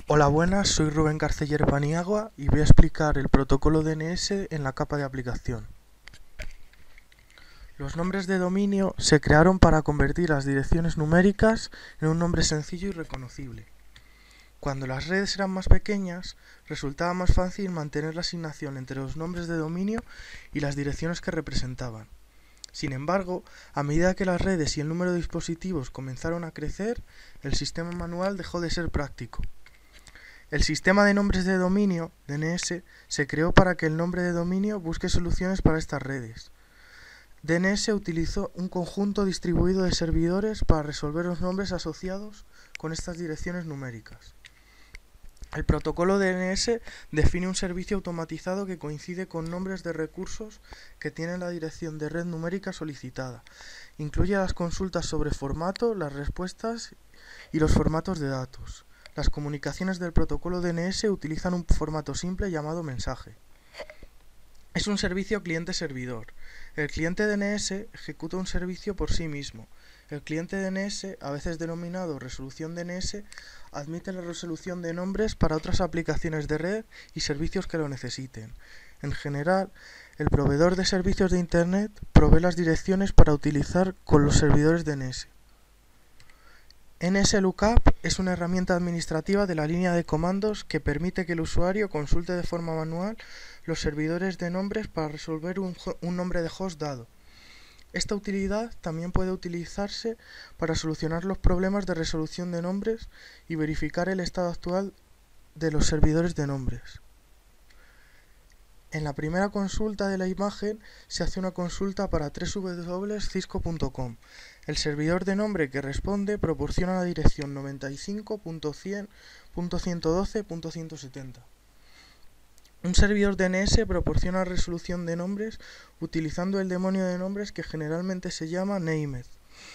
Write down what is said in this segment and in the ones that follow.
Hola, buenas, soy Rubén Carceller Paniagua y voy a explicar el protocolo DNS en la capa de aplicación. Los nombres de dominio se crearon para convertir las direcciones numéricas en un nombre sencillo y reconocible. Cuando las redes eran más pequeñas, resultaba más fácil mantener la asignación entre los nombres de dominio y las direcciones que representaban. Sin embargo, a medida que las redes y el número de dispositivos comenzaron a crecer, el sistema manual dejó de ser práctico. El sistema de nombres de dominio, DNS, se creó para que el nombre de dominio busque soluciones para estas redes. DNS utilizó un conjunto distribuido de servidores para resolver los nombres asociados con estas direcciones numéricas. El protocolo DNS define un servicio automatizado que coincide con nombres de recursos que tienen la dirección de red numérica solicitada. Incluye las consultas sobre formato, las respuestas y los formatos de datos. Las comunicaciones del protocolo DNS utilizan un formato simple llamado mensaje. Es un servicio cliente-servidor. El cliente DNS ejecuta un servicio por sí mismo. El cliente DNS, a veces denominado resolución DNS, admite la resolución de nombres para otras aplicaciones de red y servicios que lo necesiten. En general, el proveedor de servicios de Internet provee las direcciones para utilizar con los servidores DNS. NSLookup es una herramienta administrativa de la línea de comandos que permite que el usuario consulte de forma manual los servidores de nombres para resolver un nombre de host dado. Esta utilidad también puede utilizarse para solucionar los problemas de resolución de nombres y verificar el estado actual de los servidores de nombres. En la primera consulta de la imagen se hace una consulta para www.cisco.com. El servidor de nombre que responde proporciona la dirección 95.100.112.170. Un servidor DNS proporciona resolución de nombres utilizando el demonio de nombres que generalmente se llama named.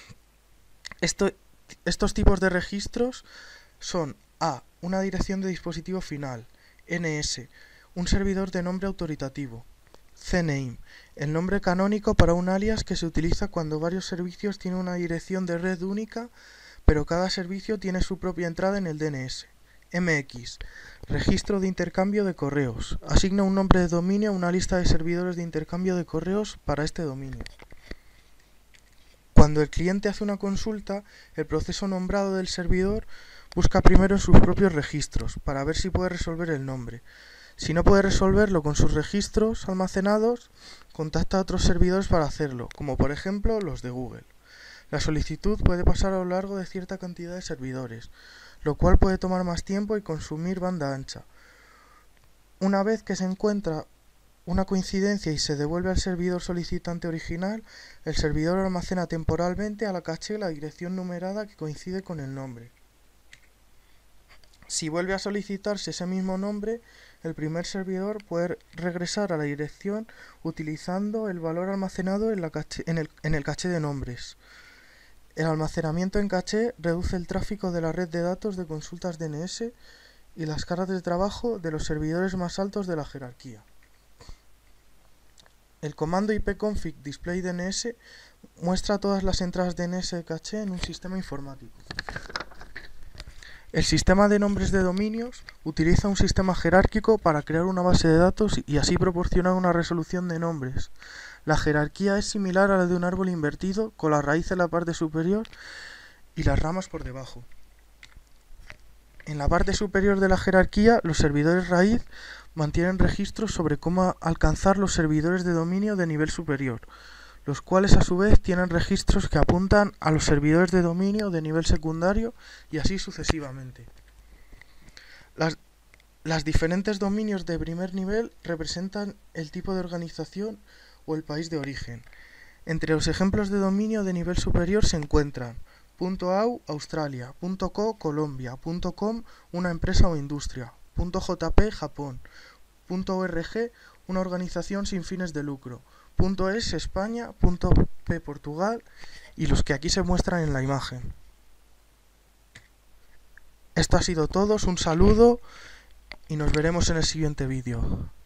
Estos tipos de registros son A. Una dirección de dispositivo final. NS. Un servidor de nombre autoritativo. CNAME, el nombre canónico para un alias que se utiliza cuando varios servicios tienen una dirección de red única, pero cada servicio tiene su propia entrada en el DNS. MX, registro de intercambio de correos. Asigna un nombre de dominio a una lista de servidores de intercambio de correos para este dominio. Cuando el cliente hace una consulta, el proceso nombrado del servidor busca primero en sus propios registros para ver si puede resolver el nombre. Si no puede resolverlo con sus registros almacenados, contacta a otros servidores para hacerlo, como por ejemplo los de Google. La solicitud puede pasar a lo largo de cierta cantidad de servidores, lo cual puede tomar más tiempo y consumir banda ancha. Una vez que se encuentra una coincidencia y se devuelve al servidor solicitante original, el servidor almacena temporalmente a la caché la dirección numerada que coincide con el nombre. Si vuelve a solicitarse ese mismo nombre, el primer servidor puede regresar a la dirección utilizando el valor almacenado en el caché de nombres. El almacenamiento en caché reduce el tráfico de la red de datos de consultas DNS y las cargas de trabajo de los servidores más altos de la jerarquía. El comando ipconfig display DNS muestra todas las entradas DNS de caché en un sistema informático. El sistema de nombres de dominios utiliza un sistema jerárquico para crear una base de datos y así proporcionar una resolución de nombres. La jerarquía es similar a la de un árbol invertido, con la raíz en la parte superior y las ramas por debajo. En la parte superior de la jerarquía, los servidores raíz mantienen registros sobre cómo alcanzar los servidores de dominio de nivel superior, los cuales a su vez tienen registros que apuntan a los servidores de dominio de nivel secundario y así sucesivamente. Las diferentes dominios de primer nivel representan el tipo de organización o el país de origen. Entre los ejemplos de dominio de nivel superior se encuentran .au, Australia, .co, Colombia, .com, una empresa o industria, .jp, Japón, .org, una organización sin fines de lucro, .es, España, .p, Portugal y los que aquí se muestran en la imagen. Esto ha sido todo, un saludo y nos veremos en el siguiente vídeo.